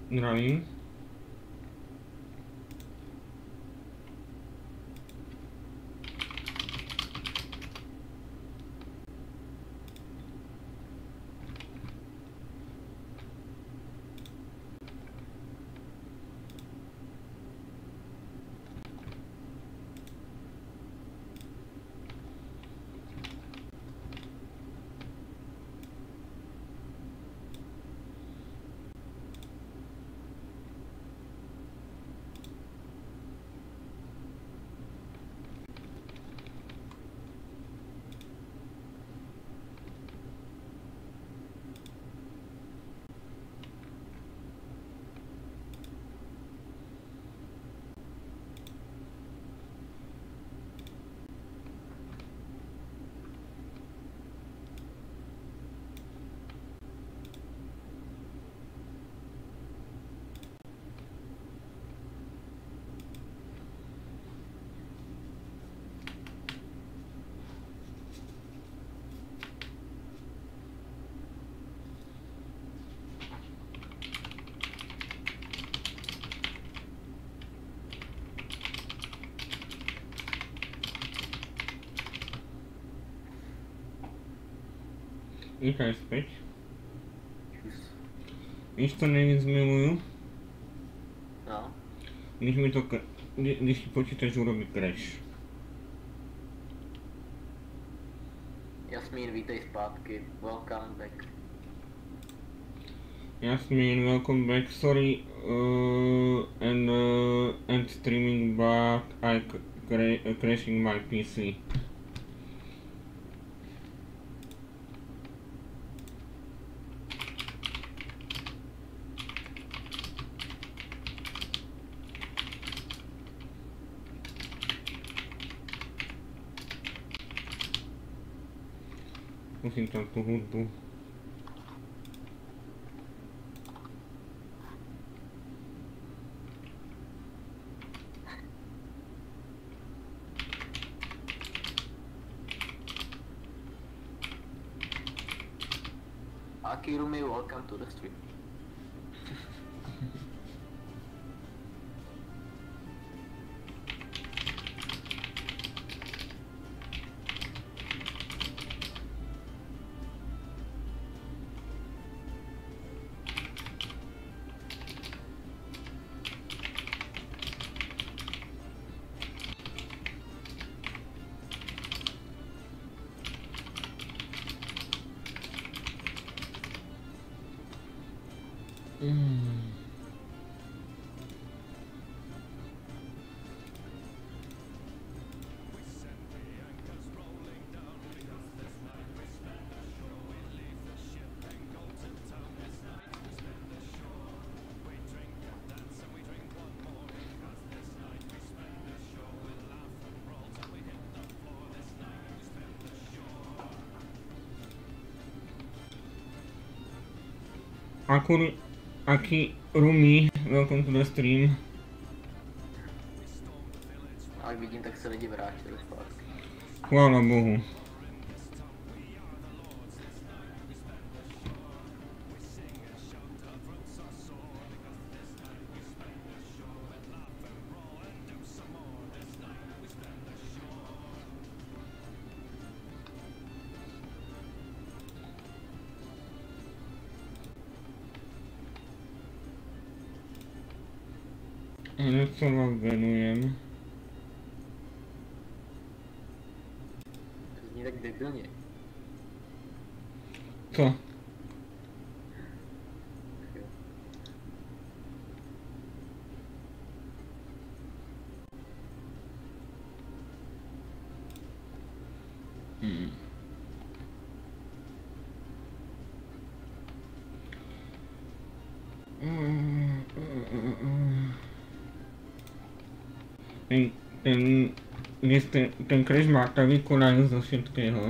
Zdravím. Vítaj späť. Víš, co nejvíc miluju? No. Když ti počítač urobí crash. Jasmín, vítej zpátky. Welcome back. Jasmine, welcome back. Sorry, and streaming, but I crashing my PC. Musím tam tu hudbu. Akirumi, welcome to the stream. Akirumi, welcome to the stream. A jak vidím, tak se lidi vrátili zpátky. Chvála Bohu. Něco vám věnujem. To zní tak debilně. Co? Ten crash má tak konajú zo všetkého.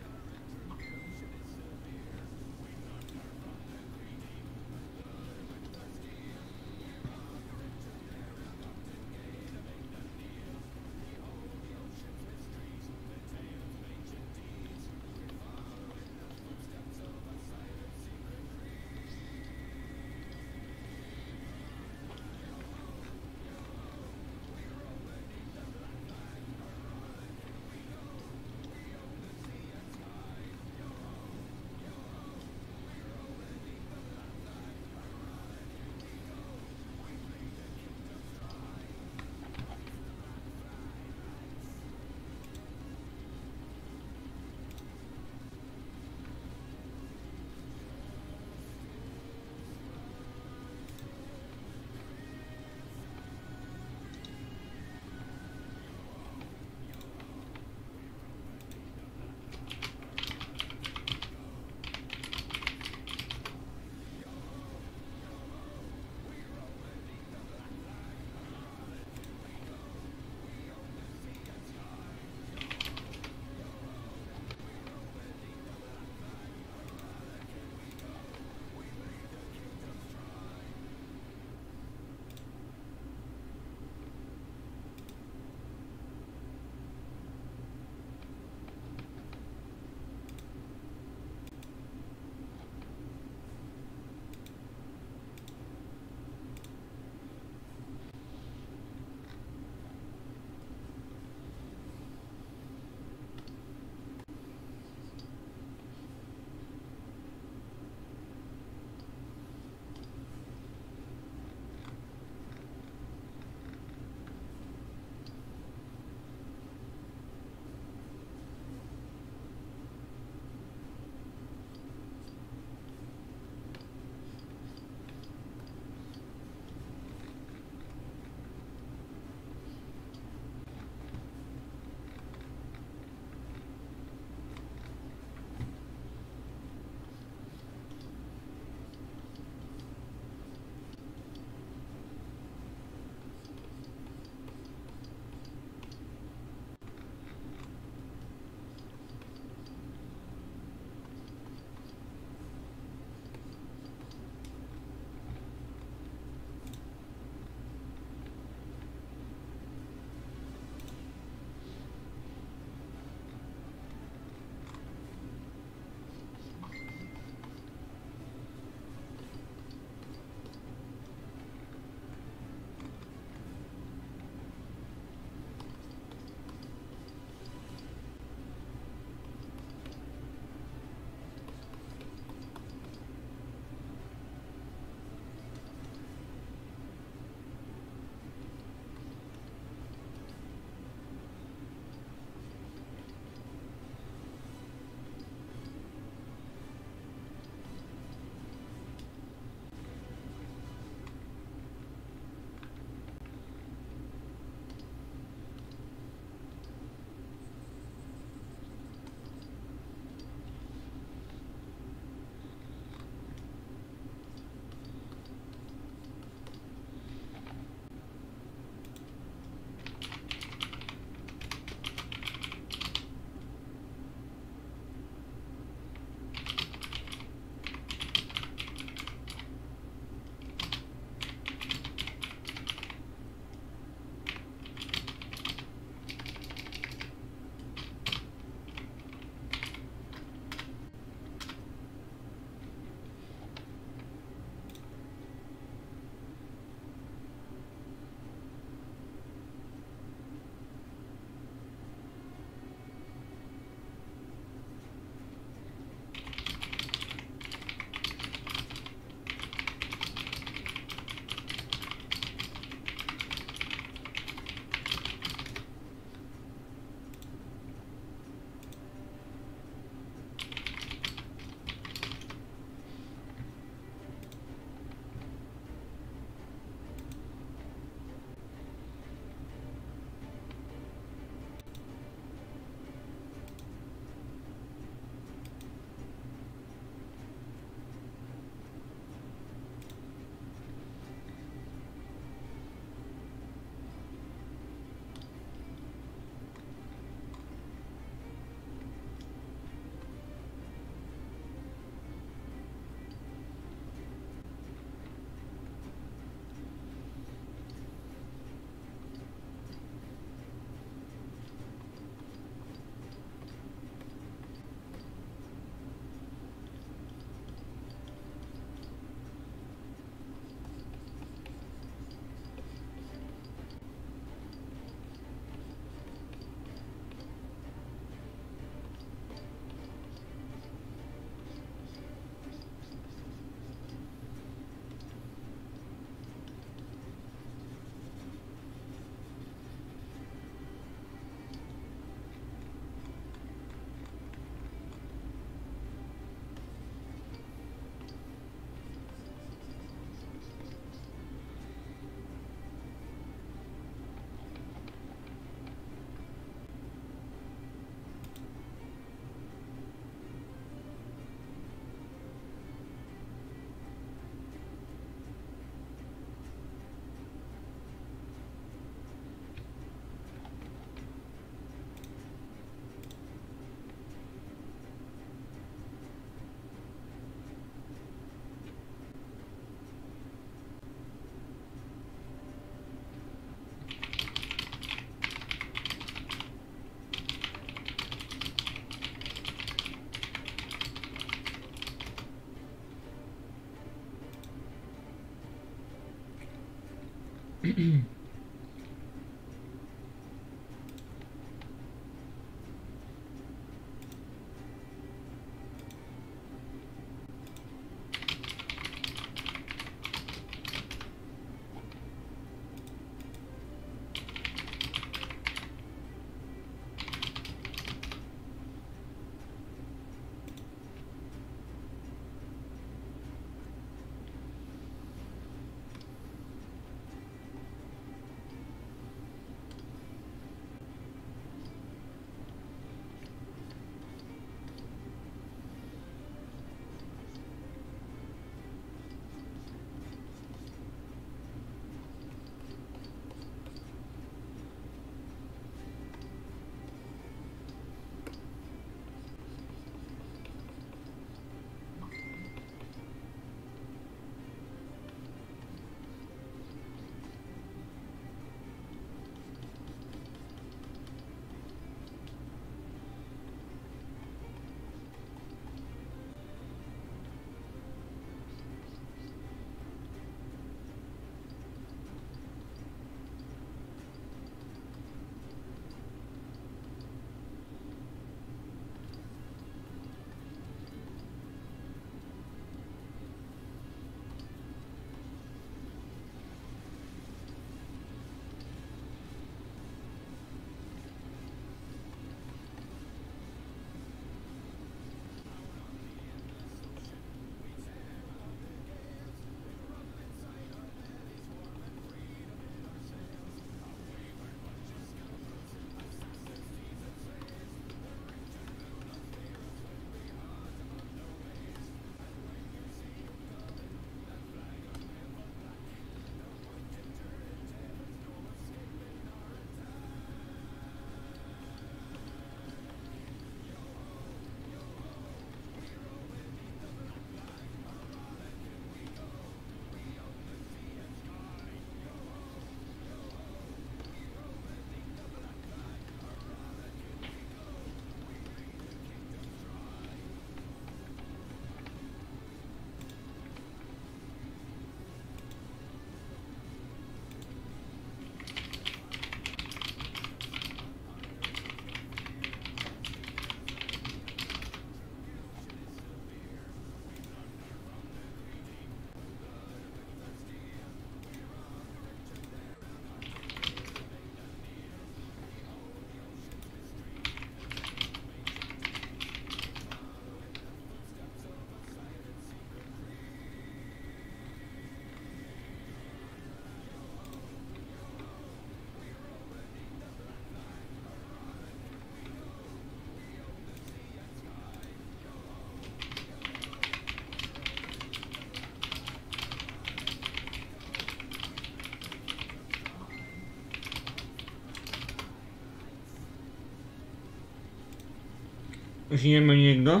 Žije ma niekto?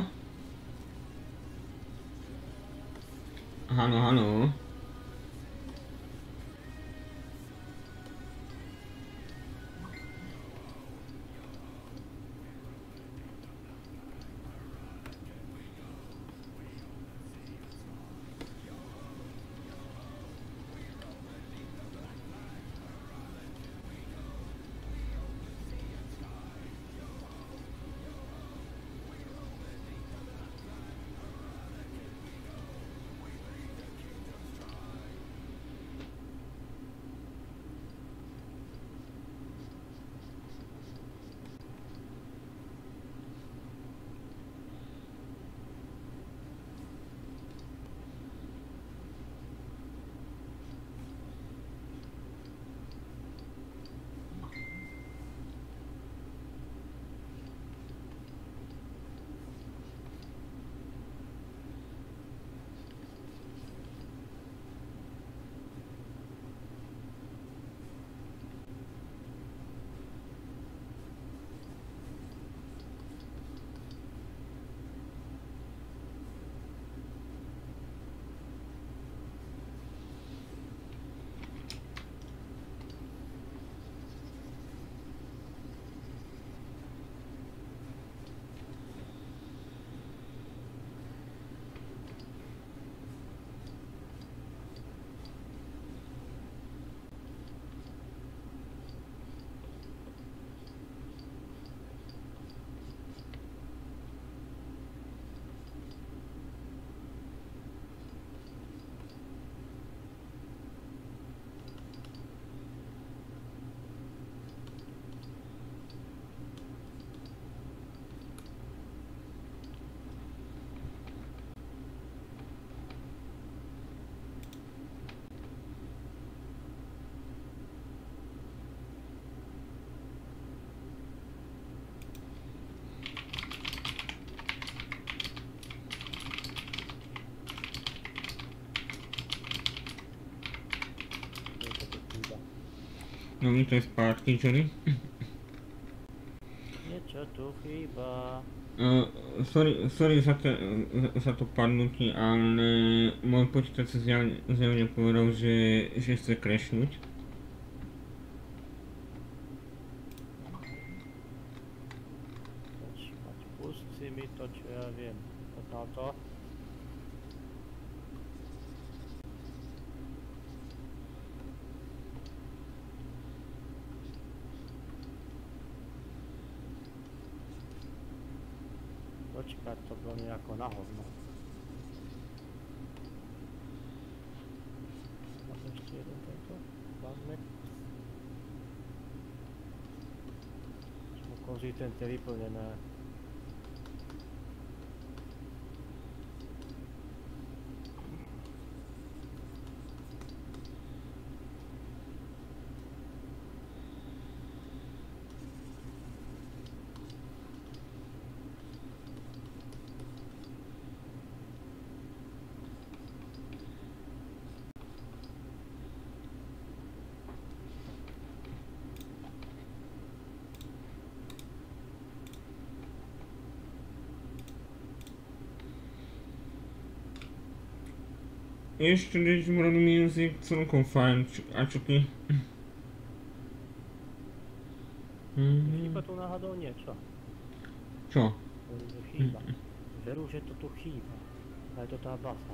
Halo, halo. No vítaj zpátky, Johnny. Niečo tu chýba. Sorry za to padnutí, ale môj počítač sa zjavne povedal, že chce crashnúť. Počkať, pust si mi to, čo ja viem. Toto. Počkať, to bolo nejako na hovno. A ešte jeden tento. Dáme. Sú konzistentne vyplnené. Ešte Digimon Music celkom fajn, a čo ty? Chýba tu náhodou niečo. Čo? Chýba. Veru, že to tu chýba. Aj to tá basa.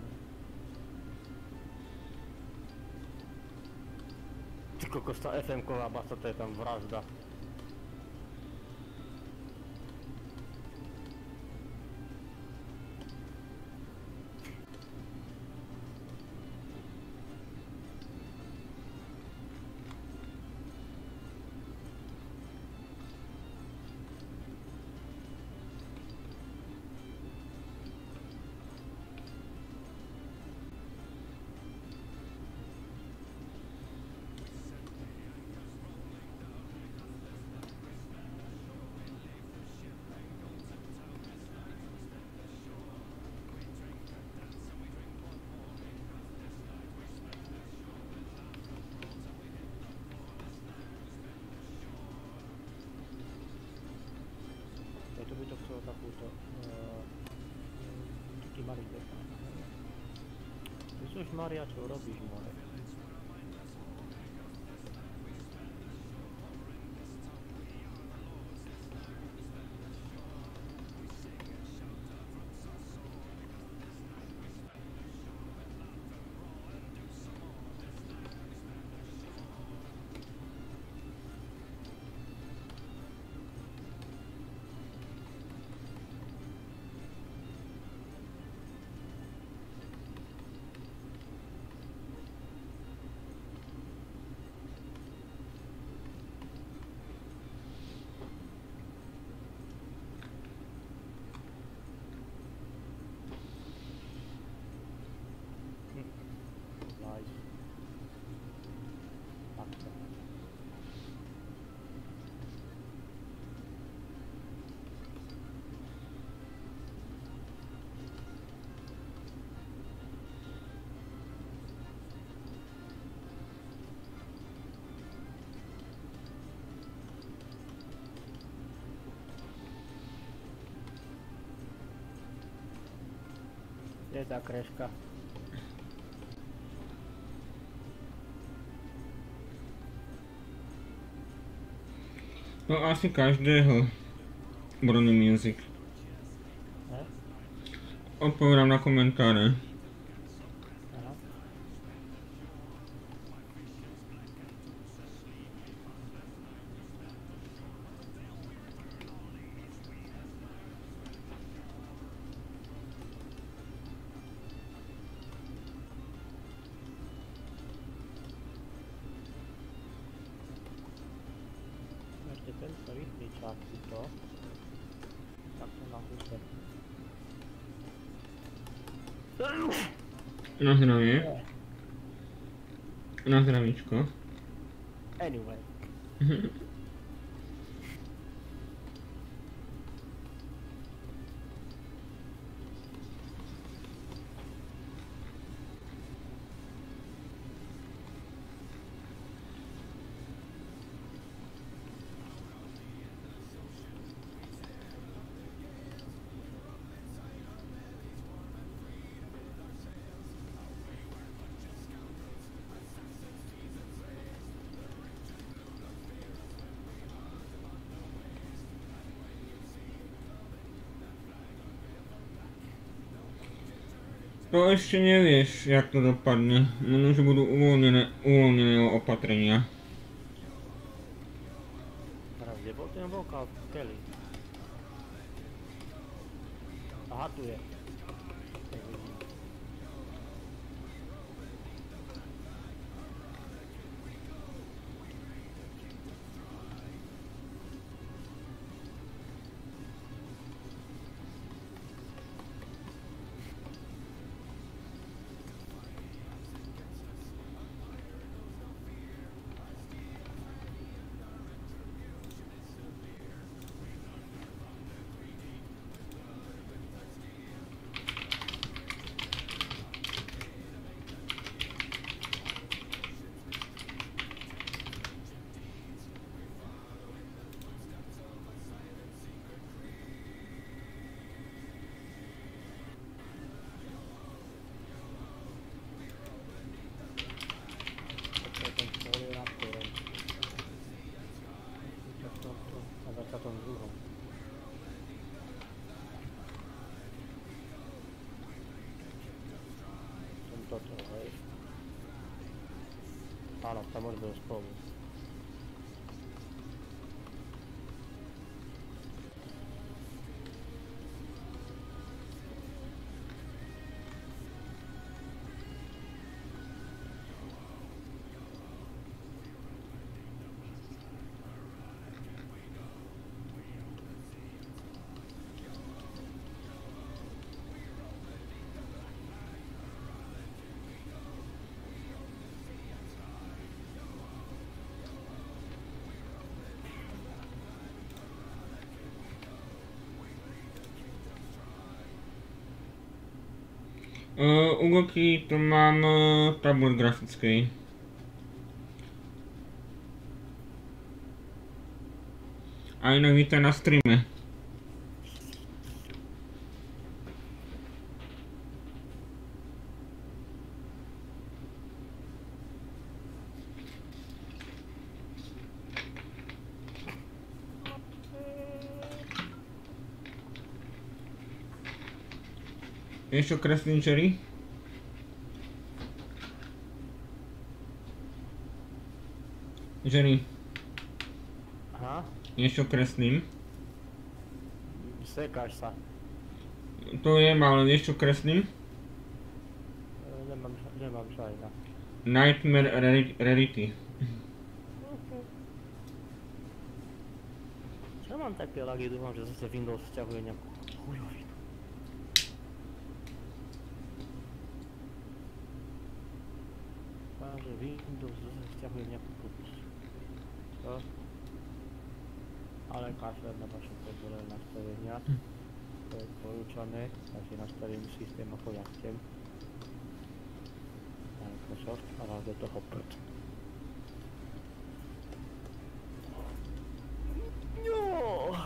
Ty kokos, tá FM-ková basa, to je tam vražda. To by to chcelo takúto taký malý detál. Ježiš Maria, čo robíš, more? Je tá kreška. No asi každého. Brony Music. Odpovedám na komentáre. Aha. Ešte tento vypni čas si to. Tak to na húse. Na zdravie. Na zdravíčko. Anyway. To ešte nevieš, jak to dopadne. Možno, že budú uvoľnené opatrenia. Teraz kde bol ten vokál? Kelly. Aha, tu je. Tak vidím. Áno, tam môžeme spolu. U Goky to mám tablet grafický. A inak vítaj na streame. Vieš čo kreslím, Jerry? Jerry, Aha, vieš čo kreslím? sekáš sa. To je, ale vieš čo kreslím? Nemám žajna. Nightmare Rarity. Ja mám také lagy, dúfam, že zase Windows vzťahuje nejakú chujovinu. Že Windows zase vzťahuje nejakú putus. Co? Ale kašľať na vaše pozorné nastavenia. To je porúčané, ja si nastavím systém ako ja chcem. Microsoft a raz do toho prd. Jo!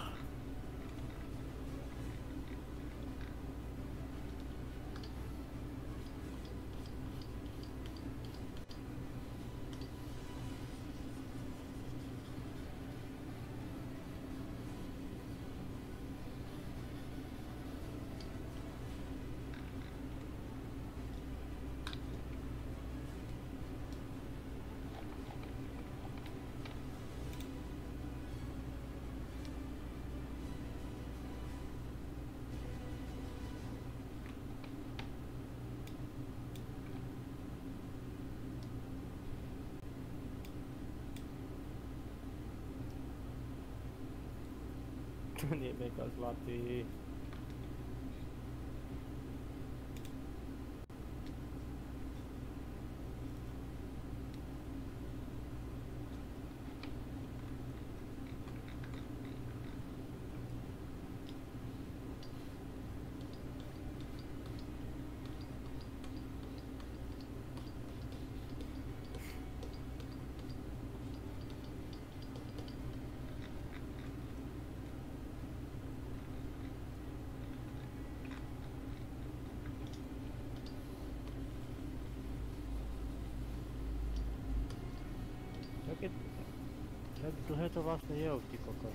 To nie je mega zlatý. Jak dlhé to vlastně je, ty kokos.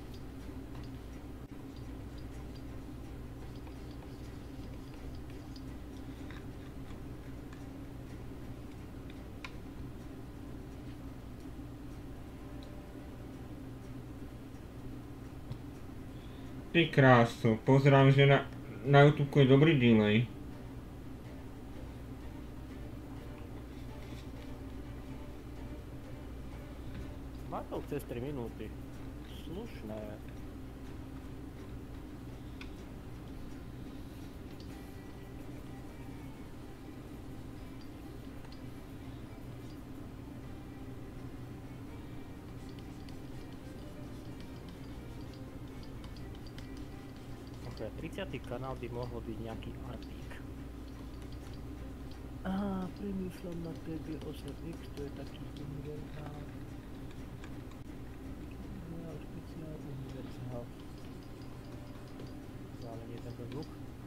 Ty kráso, pozerám, že na YouTube je dobrý delay. Má to cez 3 minúty. Slušné. Ok, 30. kanál by mohol byť nejaký artík. Aha, premýšľam na TG8X, to je taký univerzál. Špeciál univerzál. Ale nie tento zvuk.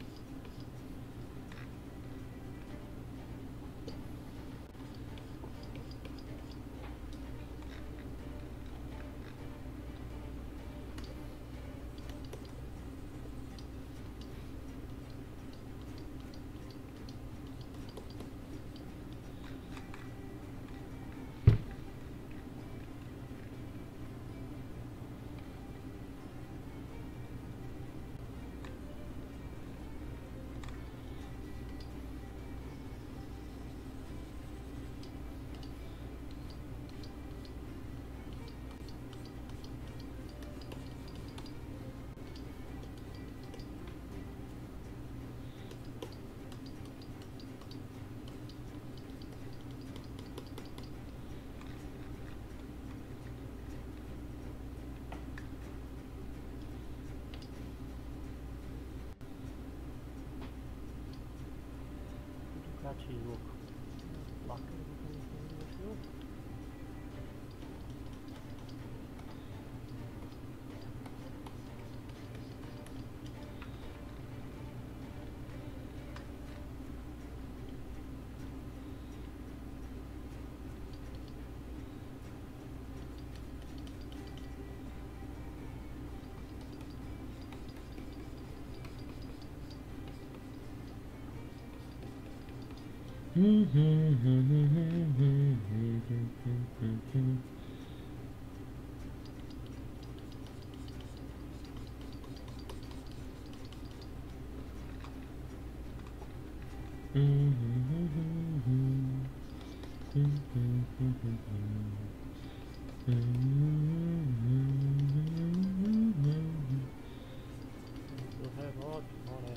Kratší zvuk. Laker by to možno vyriešil. Druhé vod, more.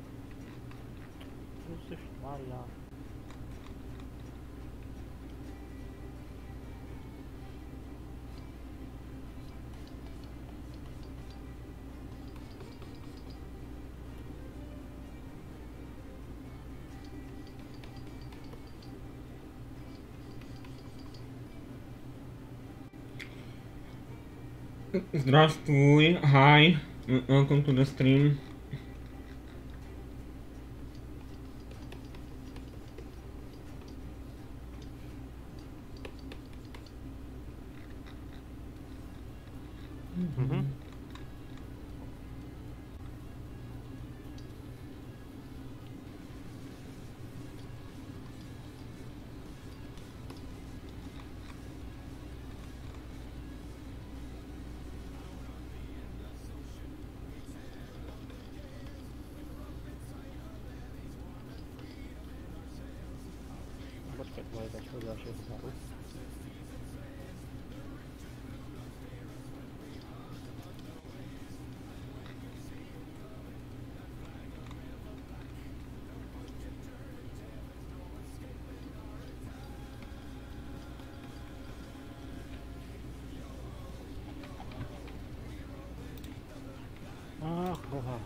Ježiš Maria. Здравствуй, hi, welcome to the stream. Počkať, moje dať chodila 6 na rúk. Ach, boha.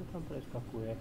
tam preskakuje.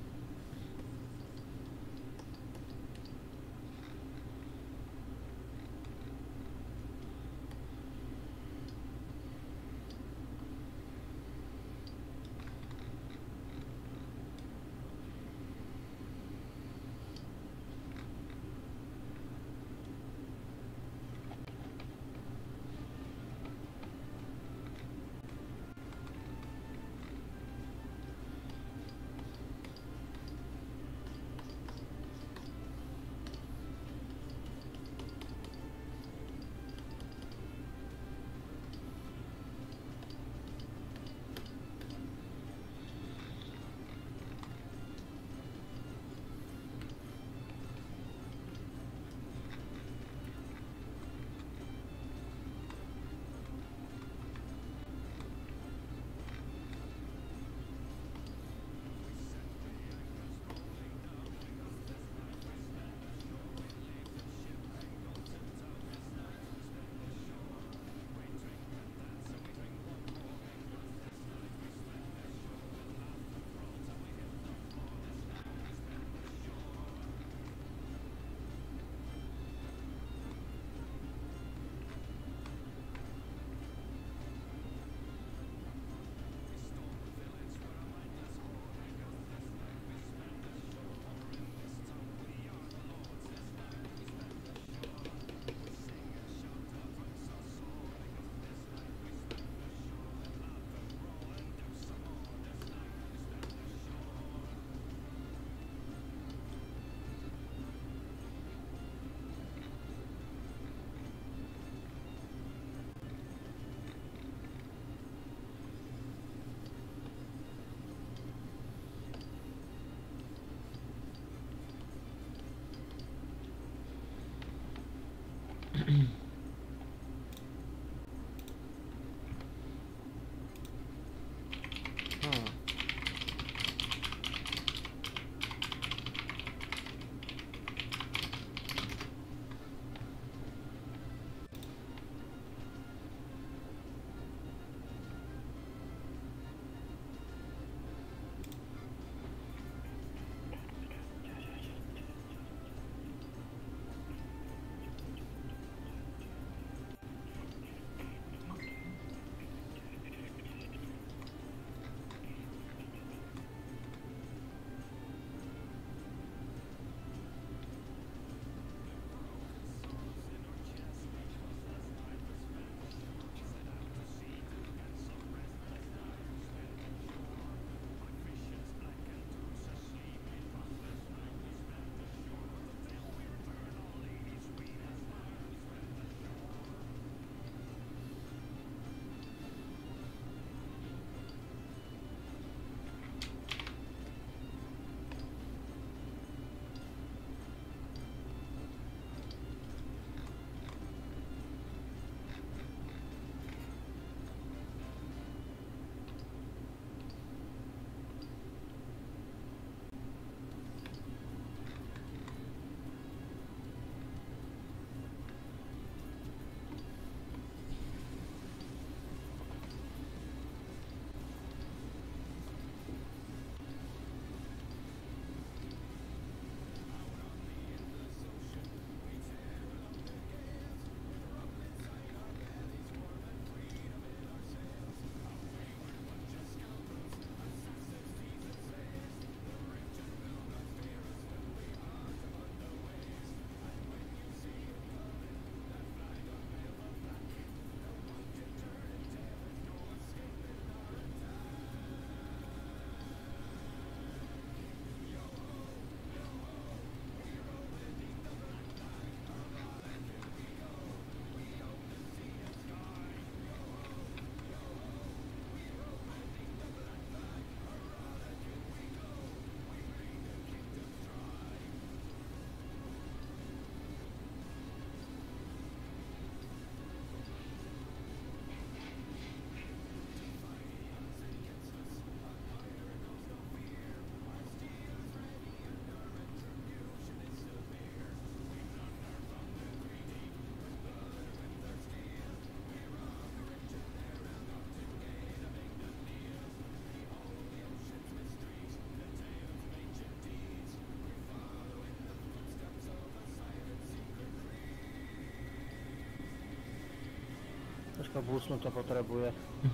Troška búsnu to potrebuje.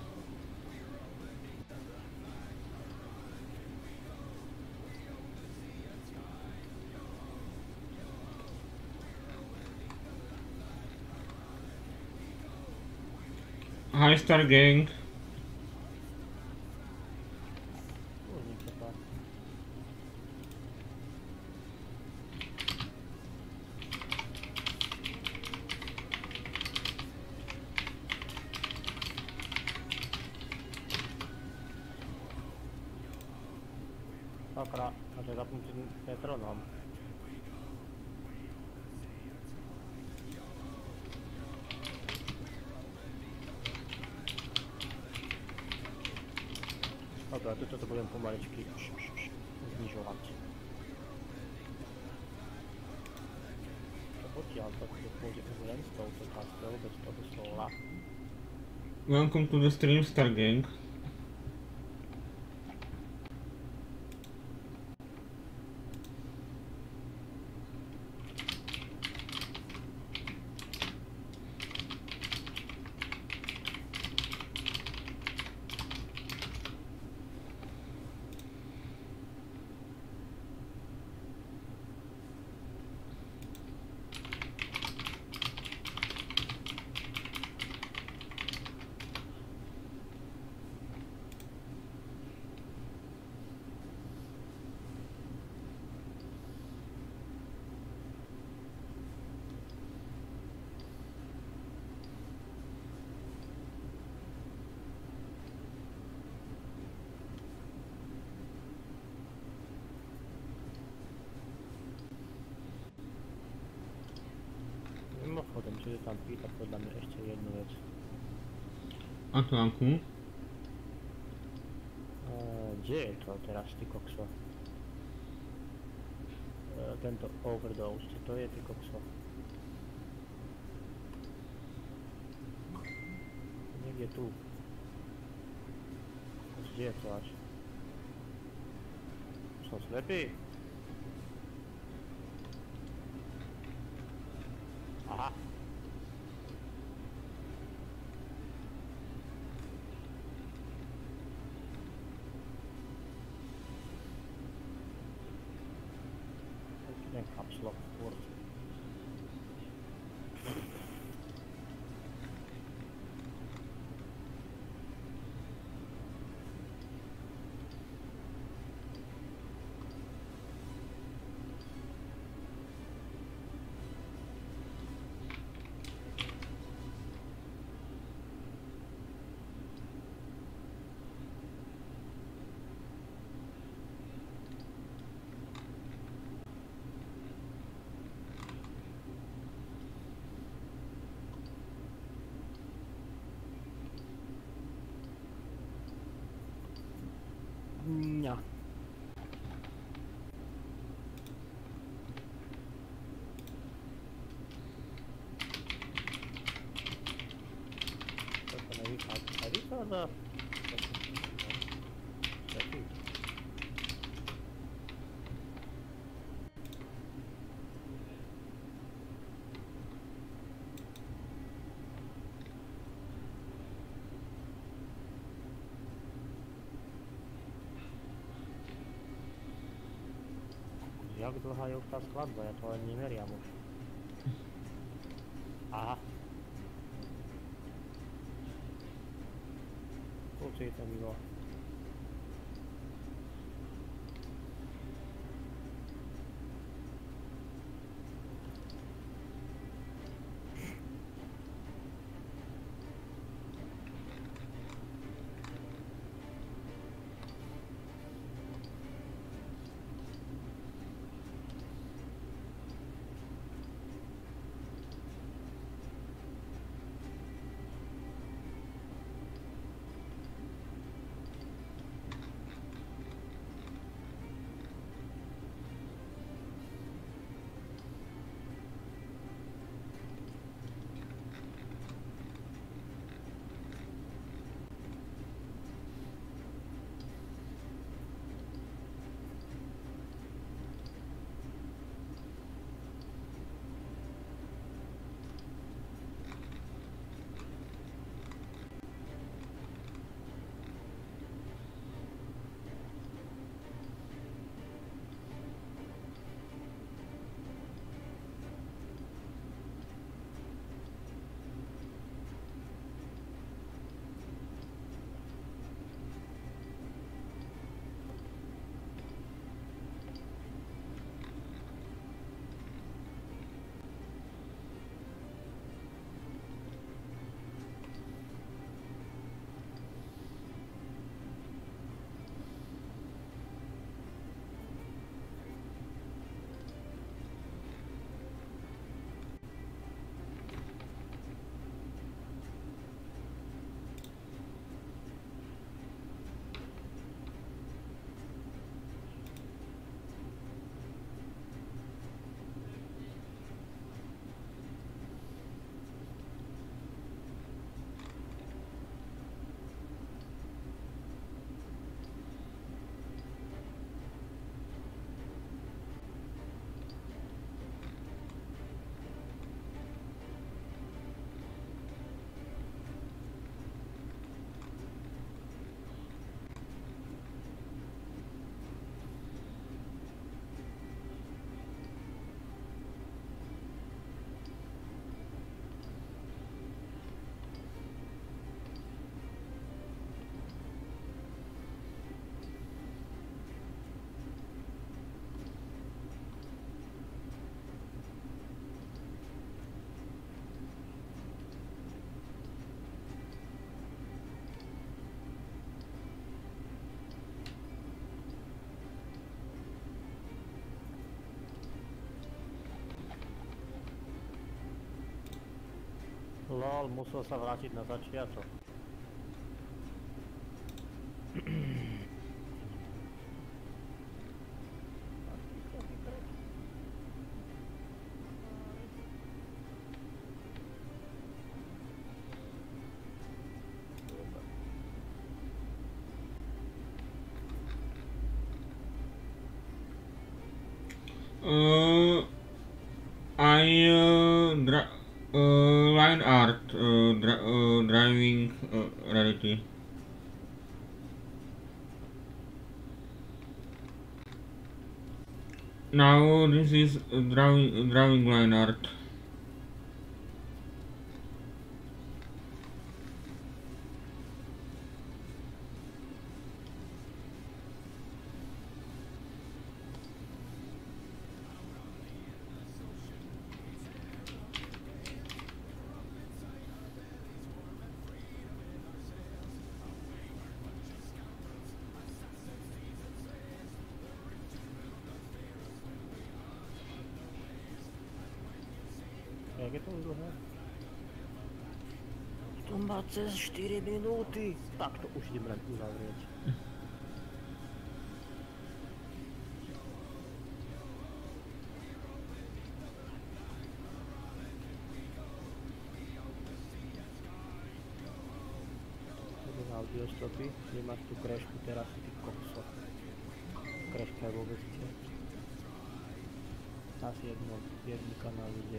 Hi Star Gang. Kurník to pár. Sakra, a to je zapnutý metronom. Dobre, a tuto to budem pomaličky znižovať. To potiaľ to pôjde len s touto taskou, bez toho slova. Welcome to the stream Star Gang. Mimochodem, čiže tam pýta podľa mňa ešte jednu vec. A to akú? Kde je to teraz, ty kokso? Tento overdose, čo to je, ty kokso? Niekde tu. Kde je to až? Som slepý? Aha. Ten caps lock furt. Ňa. Toto nevychádza. Jak dlhá je už tá skladba, ja to len nemeriam už. Aha. Určite to bylo. Lol, musel sa vrátiť na začiatok. Line art, driving reality. Now this is drawing line art. Jak je to už dlhé? To má cez 4 minúty. Tak to už idem len uzavrieť. Idem audio stopy. Nemáš tú krešku teraz, ty kokso. Kreška je vôbec tie. Asi jedný kanál ide.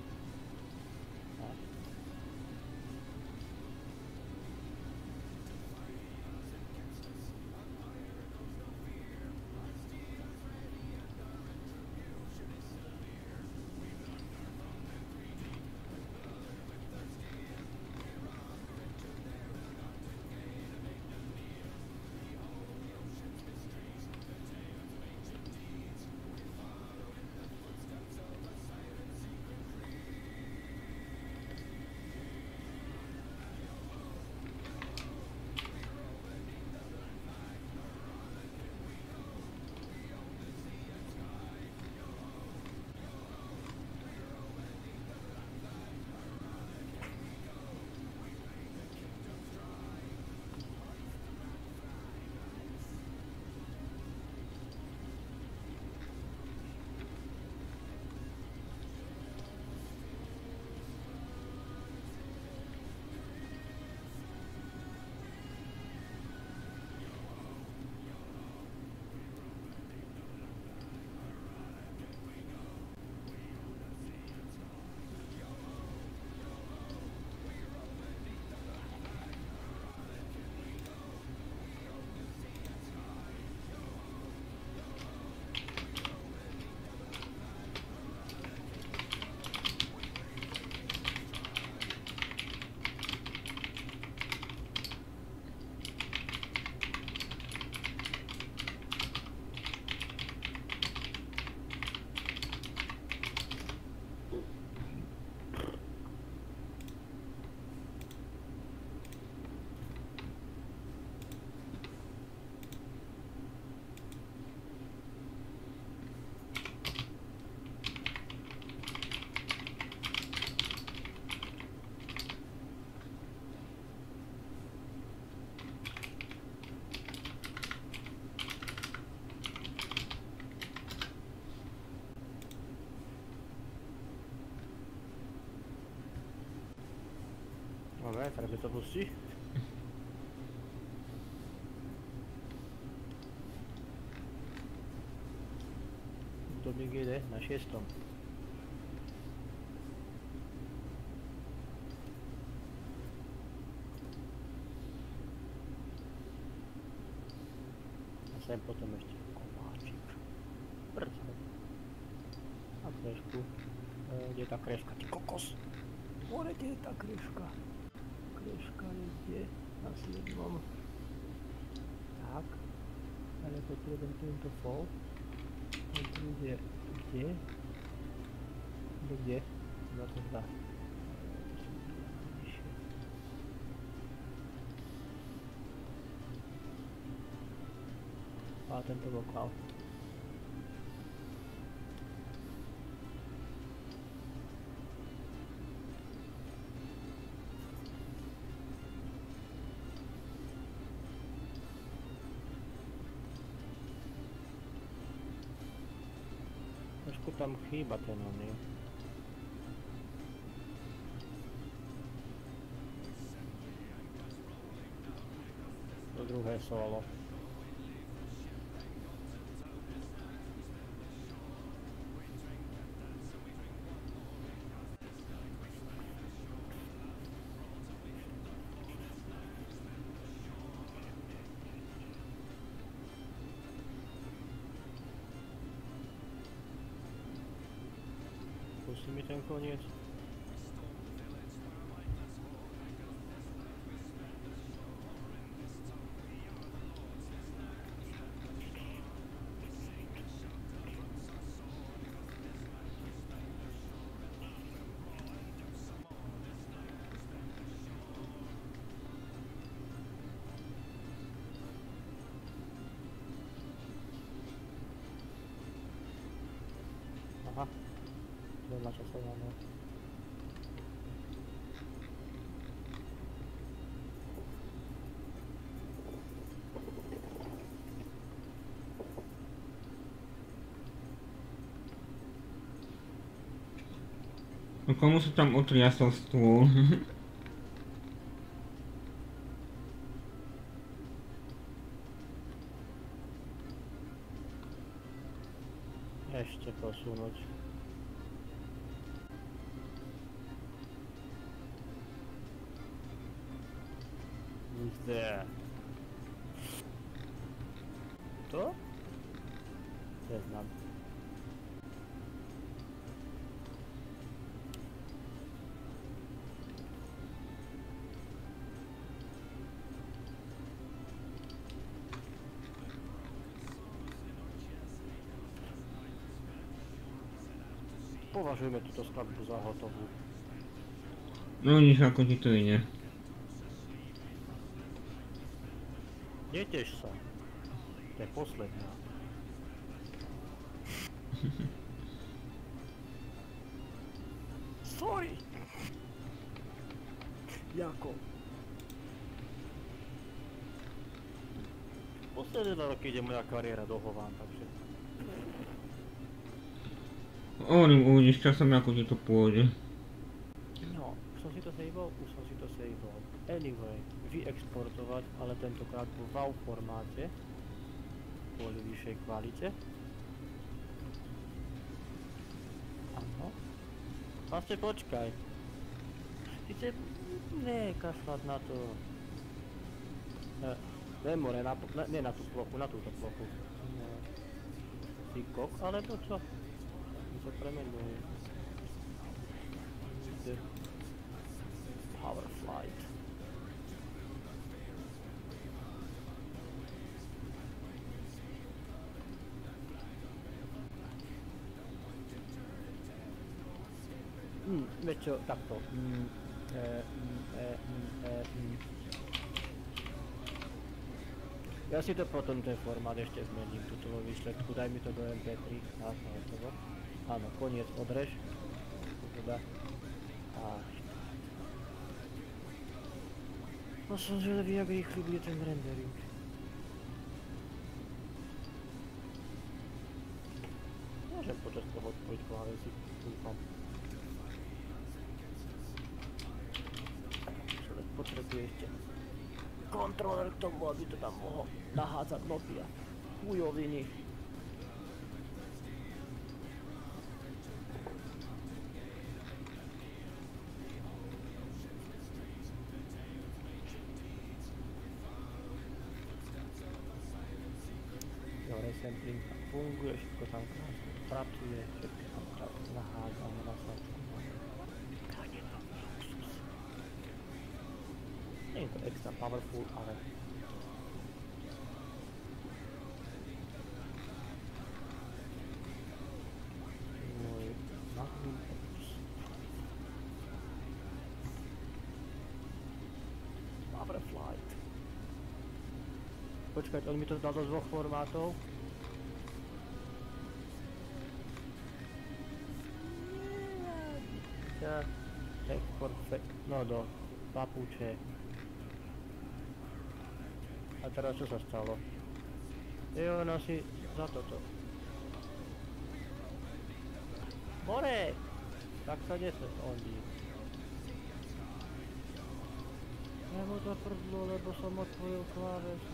Vabbè, sarebbe stato sì. To mi ide na 6. A sem potom ešte koláčik. Brzo. A krešku. Kde je tá kreška? Ty kokos! More, kde je tá kreška? Kreška je kde? Na 7. Tak. Ale potrebujem tento fol. To bude kde? Kde? No to zdá. A tento vokál. trošku tam chýba ten oný. To druhé solo. Pustí mi ten koniec. Aha. Byłem naczasowany. No komu się tam otriasał stół? Jeszcze posunąć. There. To? Nie znam. Považujeme túto skladbu za hotovú. No nič ako ti to ide. Netež sa. To je posledná. Sorry! Jako? Posledné 2 roky ide moja kariéra do hován, takže... Hovorím, uvidíš časom ako ti to pôjde. No, už som si to saveol. Anyway, vyexportovať, ale tentokrát vo WAV formáte. Kvôli vyššej kvalite. Áno. Vlastne počkaj. Ty chce... Ne, kašľať na to. Memore, ne na tú plochu, na túto plochu. Ty kok, alebo čo? To premenuj. Power flight. Veď čo, takto. Ja si to potom ten formát ešte zmením, tuto vo výsledku, daj mi to do MP3, tak, hotovo. Áno, koniec odrež. Teda. No som zvedavý, jak rýchly bude ten rendering. Môžem počas toho odpojiť klávesy, dúfam. Človek potrebuje ešte kontroler k tomu, aby to tam mohol nahádzať noty a chujoviny. Resampling tam funguje, všetko tam krásne pracuje, všetko tam krásne nahádza na nasadku. Nie je to luxus. Nie je to extra powerful, ale... Môj Magnum Opus. Power flight. Počkať, on mi to dal do 2 formátov. Export, no do papuče. A teraz čo sa stalo? Je on asi za toto. More! Tak sa nesondí. Nebo to prdlo, lebo som otvoril klávesu.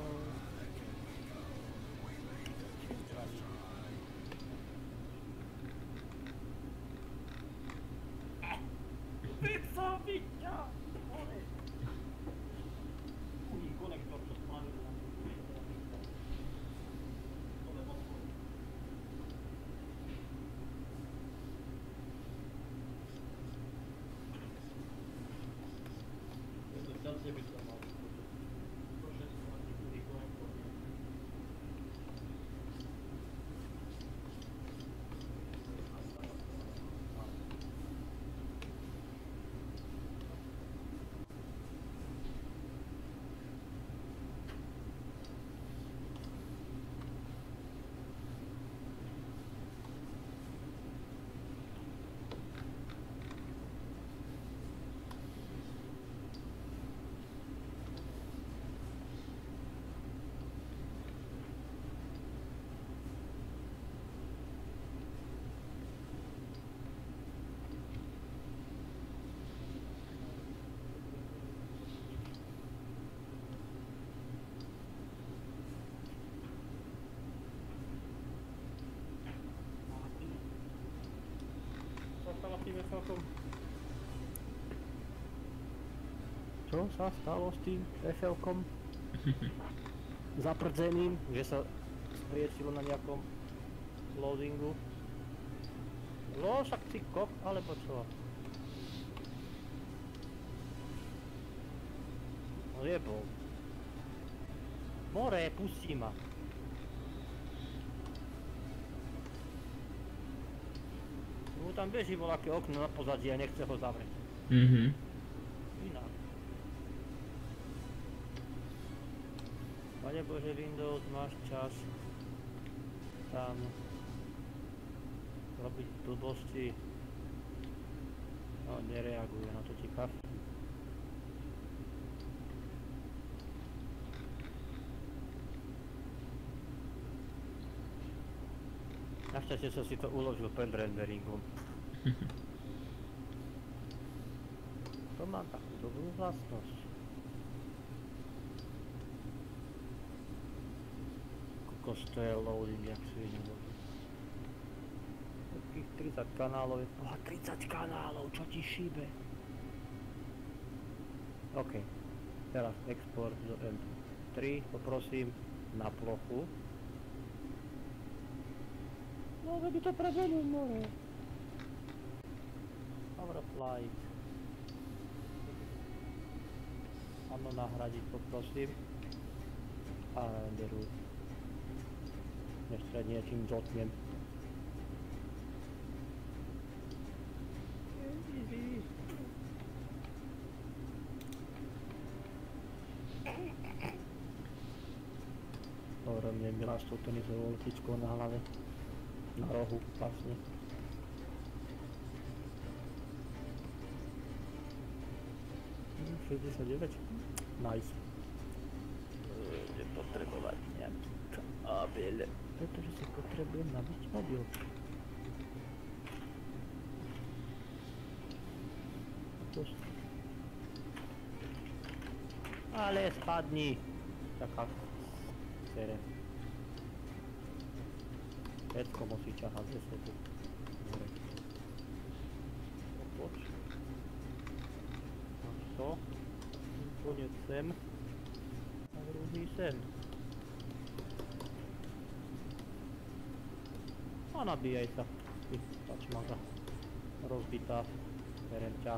Čo sa stalo s tým FL-kom? Zaprdzeným, že sa spriečilo na nejakom loadingu. No, však si kop, alebo čo? No jebol. More, pustí ma. No tam beží voľaké okno na pozadí a nechce ho zavrieť. Inak. Pane Bože, Windows, máš čas tam robiť blbosti. No, nereaguje, no to ti kafe. Našťastie som si to uložil pred renderingom. To má takú dobrú vlastnosť. Kokos, to je loading, jak svinia. Takých 30 kanálov je... 30 kanálov, čo ti šíbe? OK. Teraz export do M3, poprosím na plochu. No, veď to prebenú, more. Overflight. Áno, nahradiť poprosím. A renderuj. Ešte niečím dotnem. Dobre, mne milá s touto nizovou letičkou na hlave. Na rohu, vlastne. Hmm, 69. Nice. Bude potrebovať nejaký kábel, pretože si potrebujem nabiť mobil. Ale spadni! Taká sere. Všetko musí ťahať ze svetu. Poď. A to? Koniec sem. A druhý sem. A nabíjaj sa. Ty, tačmaga. Rozbitá. Berem ťa.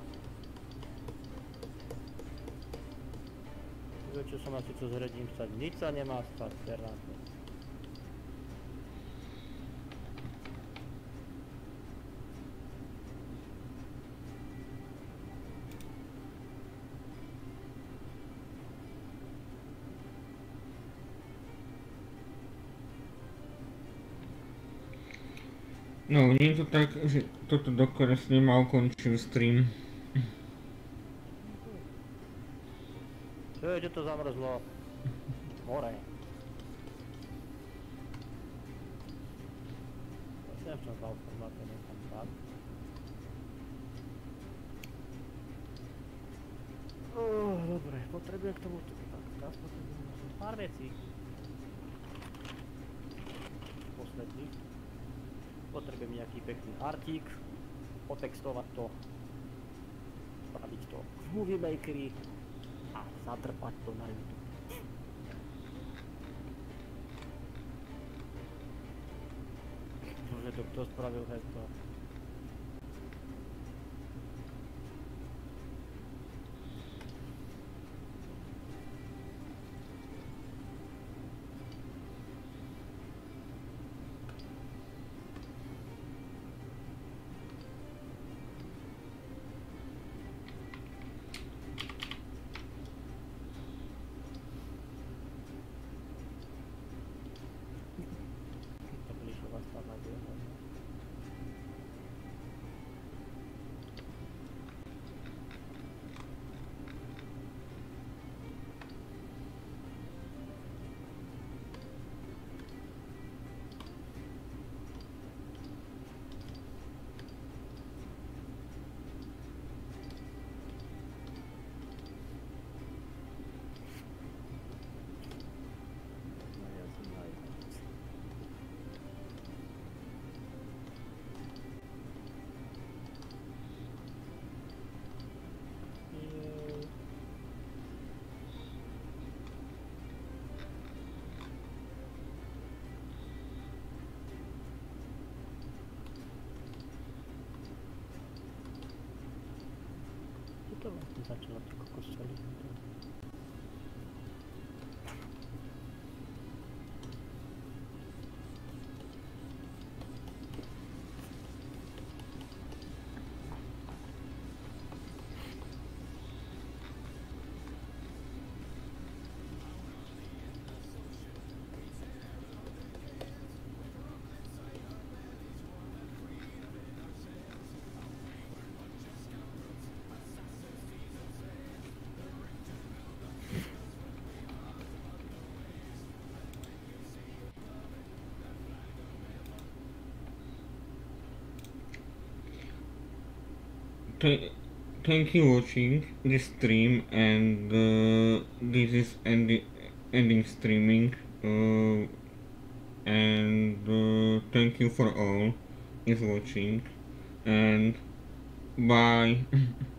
Čo som asi čo zredím stať. Nič sa nemá stať. Fernáte. No, nie je to tak, že toto dokoresne ma ukončil stream. Čo je, že to zamrzlo? More. Sem som dal formát, nechám tak. Dobre, potrebujem k tomu tak, teraz potrebujem pár vecí. Posledných. Potrebujem nejaký pekný artík, otextovať to, spraviť to v Movie Makeri a zatrpať to na YouTube. Že to kto spravil hento. To vlastne začalo to kokos celý. Thank you watching this stream, and this is ending streaming, and thank you for all is watching, and bye.